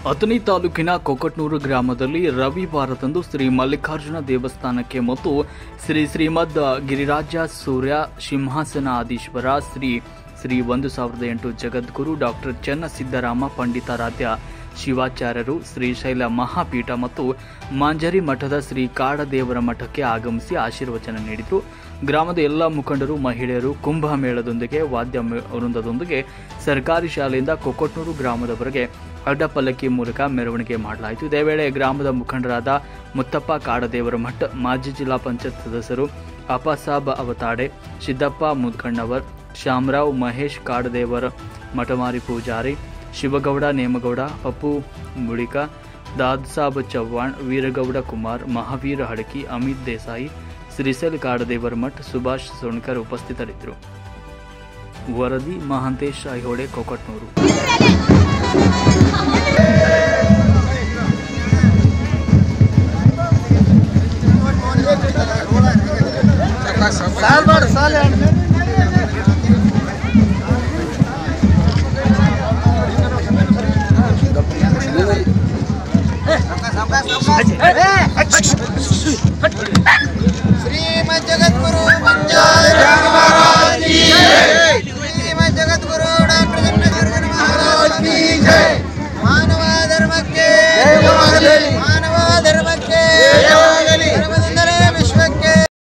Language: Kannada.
ಅಥಣಿ ತಾಲೂಕಿನ ಕೊಕಟ್ನೂರು ಗ್ರಾಮದಲ್ಲಿ ರವಿವಾರದಂದು ಶ್ರೀ ಮಲ್ಲಿಕಾರ್ಜುನ ದೇವಸ್ಥಾನಕ್ಕೆ ಮತ್ತು ಶ್ರೀ ಶ್ರೀಮದ್ ಗಿರಿರಾಜ ಸೂರ್ಯ ಸಿಂಹಾಸನಾಧೀಶ್ವರ ಶ್ರೀ 1008 ಜಗದ್ಗುರು ಡಾಕ್ಟರ್ ಚನ್ನಸಿದ್ದರಾಮ ಪಂಡಿತಾರಾಧ್ಯ ಶಿವಾಚಾರ್ಯರು ಶ್ರೀಶೈಲ ಮಹಾಪೀಠ ಮತ್ತು ಮಾಂಜರಿ ಮಠದ ಶ್ರೀ ಕಾಡದೇವರ ಮಠಕ್ಕೆ ಆಗಮಿಸಿ ಆಶೀರ್ವಚನ ನೀಡಿದರು. ಗ್ರಾಮದ ಎಲ್ಲ ಮುಖಂಡರು, ಮಹಿಳೆಯರು ಕುಂಭಮೇಳದೊಂದಿಗೆ ವಾದ್ಯ ವೃಂದದೊಂದಿಗೆ ಸರ್ಕಾರಿ ಶಾಲೆಯಿಂದ ಕೊಕಟ್ನೂರು ಗ್ರಾಮದವರೆಗೆ ಅಡ್ಡಪಲ್ಲಕ್ಕಿ ಮೂಲಕ ಮೆರವಣಿಗೆ ಮಾಡಲಾಯಿತು. ಇದೇ ವೇಳೆ ಗ್ರಾಮದ ಮುಖಂಡರಾದ ಮುತ್ತಪ್ಪ ಕಾಡದೇವರ ಮಠ, ಮಾಜಿ ಜಿಲ್ಲಾ ಪಂಚಾಯತ್ ಸದಸ್ಯರು ಅಪ್ಪಾಸಾಬ್ ಅವತಾಡೆ, ಸಿದ್ದಪ್ಪ ಮುದ್ಕಣ್ಣವರ್, ಶ್ಯಾಮರಾವ್, ಮಹೇಶ್ ಕಾಡದೇವರ ಮಠಮಾರಿ ಪೂಜಾರಿ, ಶಿವಗೌಡ ನೇಮಗೌಡ, ಪಪ್ಪು ಮುಳಿಕ, ದಾದ್ಸಾಬ್ ಚವ್ಹಾಣ್, ವೀರಗೌಡ ಕುಮಾರ್, ಮಹಾವೀರ ಹಡಕಿ, ಅಮಿತ್ ದೇಸಾಯಿ, ಶ್ರೀಶೈಲ ಕಾಡದೇವರ ಮಠ, ಸುಭಾಷ್ ಸೋಣ್ಕರ್ ಉಪಸ್ಥಿತರಿದ್ದರು. ವರದಿ ಮಹಾಂತೇಶ್ ಐಹೊಳೆ, ಕೊಕಟ್ನೂರು. ಶ್ರೀಮದ್ ಜಗದ್ಗುರು